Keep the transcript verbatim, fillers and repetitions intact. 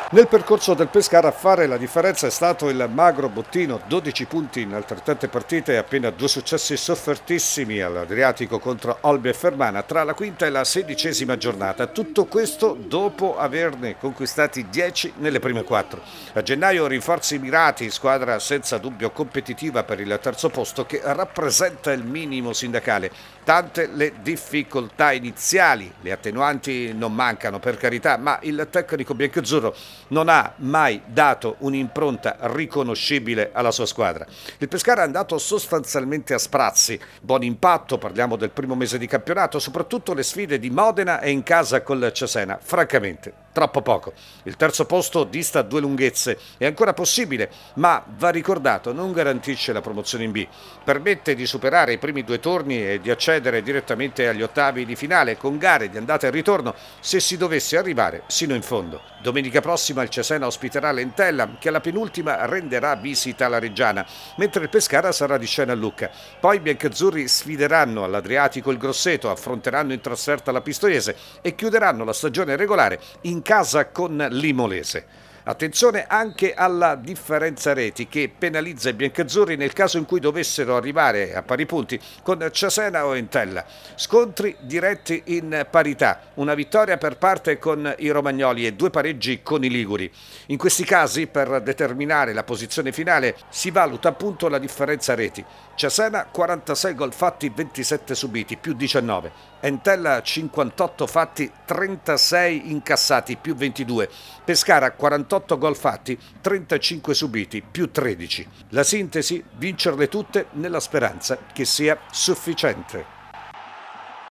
Nel percorso del Pescara a fare la differenza è stato il magro Bottino, dodici punti in altrettante partite e appena due successi soffertissimi all'Adriatico contro Olbia e Fermana tra la quinta e la sedicesima giornata. Tutto questo dopo averne conquistati dieci nelle prime quattro. A gennaio rinforzi mirati, squadra senza dubbio competitiva per il terzo posto che rappresenta il minimo sindacale. Tante le difficoltà iniziali, le attenuanti non mancano per carità, ma il tecnico biancazzurro non ha mai dato un'impronta riconoscibile alla sua squadra. Il Pescara è andato sostanzialmente a sprazzi, buon impatto, parliamo del primo mese di campionato, soprattutto le sfide di Modena e in casa col Cesena, francamente troppo poco. Il terzo posto dista due lunghezze, è ancora possibile, ma va ricordato, non garantisce la promozione in B, permette di superare i primi due turni e di accedere direttamente agli ottavi di finale con gare di andata e ritorno se si dovesse arrivare sino in fondo. Domenica prossima il Cesena ospiterà l'Entella che alla penultima renderà visita alla Reggiana, mentre il Pescara sarà di scena a Lucca. Poi i biancazzurri sfideranno all'Adriatico il Grosseto, affronteranno in trasferta la Pistoiese e chiuderanno la stagione regolare in casa con l'Imolese. Attenzione anche alla differenza reti che penalizza i biancazzurri nel caso in cui dovessero arrivare a pari punti con Cesena o Entella. Scontri diretti in parità, una vittoria per parte con i romagnoli e due pareggi con i liguri. In questi casi per determinare la posizione finale si valuta appunto la differenza reti. Cesena quarantasei gol fatti, ventisette subiti, più diciannove. Entella cinquantotto fatti, trentasei incassati, più ventidue. Pescara quarantotto gol fatti, trentacinque subiti, più tredici. La sintesi, vincerle tutte nella speranza che sia sufficiente.